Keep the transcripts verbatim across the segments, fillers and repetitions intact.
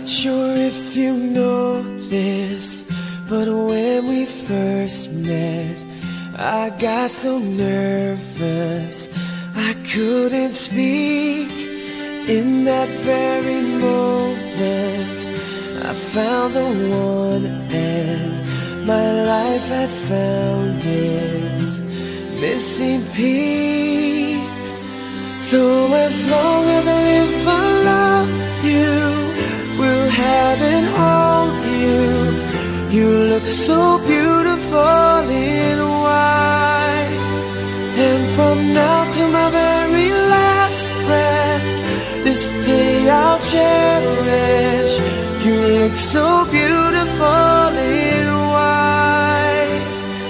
Not sure if you know this, but when we first met, I got so nervous I couldn't speak. In that very moment I found the one, and my life had found its missing piece. So as long as I live, I love you, will have and hold you. You look so beautiful in white, and from now to my very last breath, this day I'll cherish. You look so beautiful in white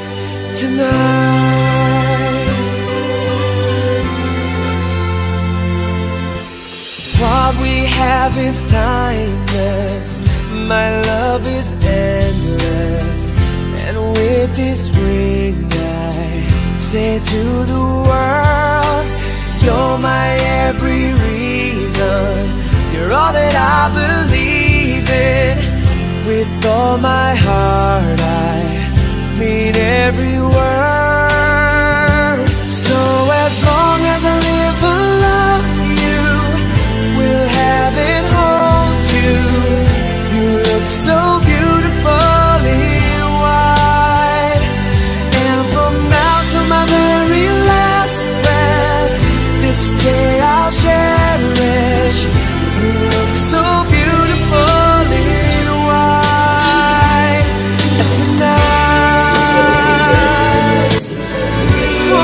tonight. What we have is timeless, my love is endless, and with this ring I say to the world, you're my every reason, you're all that I believe in. With all my heart I mean every word. So as long as I live, I love you, will have and hold you. You look so beautiful in white, and from now to my very last breath, this day I'll cherish. You look so beautiful in white tonight. Oh,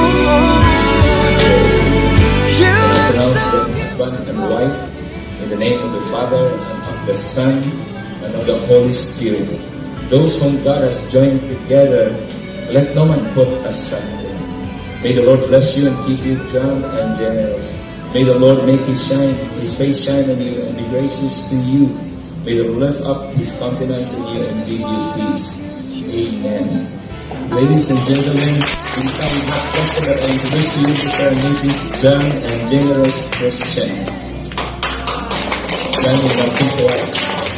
you look so husband and wife, in the name of the Father, and of the Son, and of the Holy Spirit. Those whom God has joined together, let no man put asunder. May the Lord bless you and keep you strong and generous. May the Lord make his shine, his face shine on you and be gracious to you. May the Lord lift up his countenance on you and give you peace. Amen. Ladies and gentlemen, please stand with God's president and introduce to you Sister and Missus John and Generous Christian. John, you want to say what?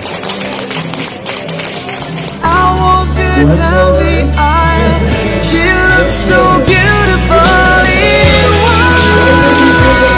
I walk down the aisle, she looks so beautiful in white.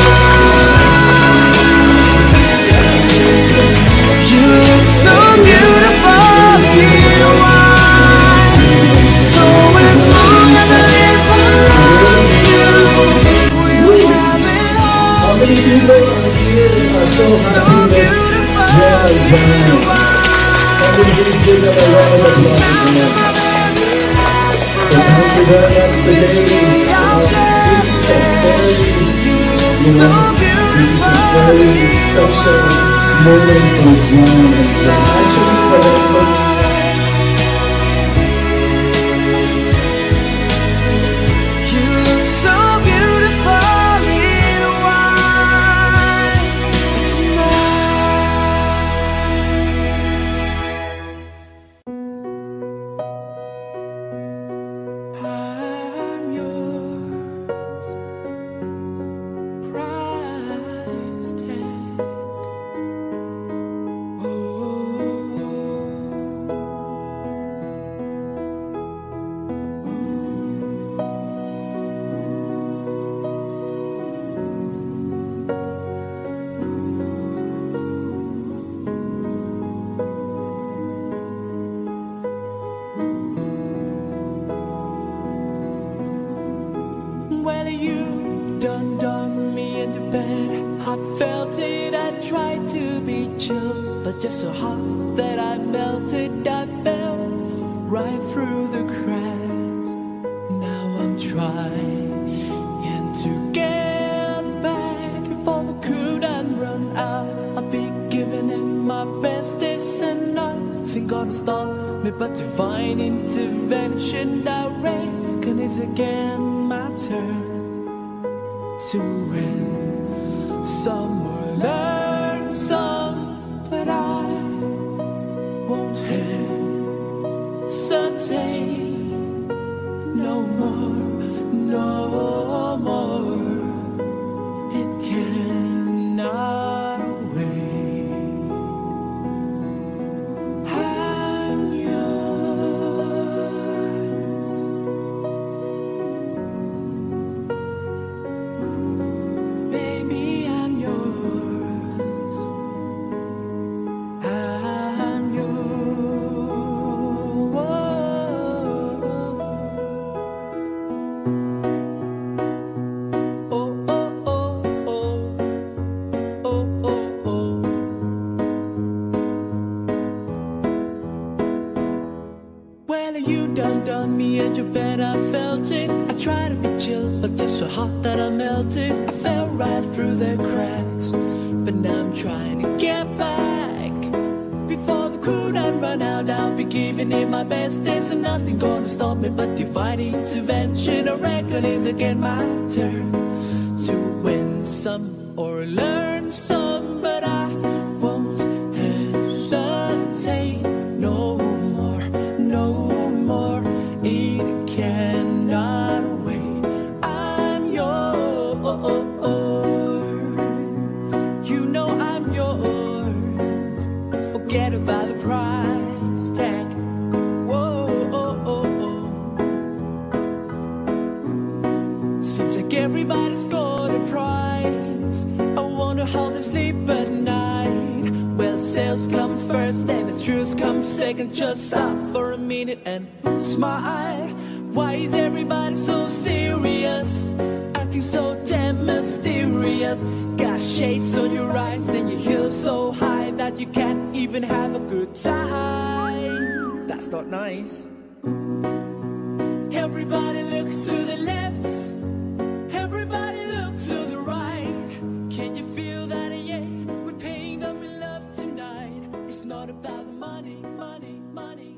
You look so beautiful in white. So as long as I live, I love you, we'll have it all. How many people are here are so happy that John and John? How many please give them a round of applause tonight? So thank you very much. Today is, uh, this is a very, you know, this is a very special moment for John and John. Actually, for the when you done on me in the bed, I felt it, I tried to be chill, but just so hot that I melted, I fell right through the cracks. Now I'm trying to get back. If all the could and run out, I'll be giving it my best. This and nothing gonna stop me but divine intervention. I reckon it's again my turn to win some or learn some, but I won't hesitate no more, no more. It cannot wait. you done done me in your bed, I felt it. I tried to be chill, but just so hot that I melted. I fell right through the cracks, but now I'm trying to get back. Before the crew done run out, I'll be giving it my best. There's nothing gonna stop me but divine intervention. I reckon it's again my turn to win some or learn some, but I won't hesitate no more, no more. It cannot wait. I'm yours. You know I'm yours. Forget about the price tag. Whoa, oh, oh, oh. Seems like everybody's got a price. I wonder how they sleep at night. Well, sales comes first and the truth comes second. Just stop for a minute and smile. Why is everybody so serious? Acting so damn mysterious. Got shades on your eyes and your heels so high that you can't even have a good time. That's not nice. Everybody looks to the left, everybody looks to the right. Can you feel that? Yeah, we're paying them in love tonight. It's not about the money, money, money.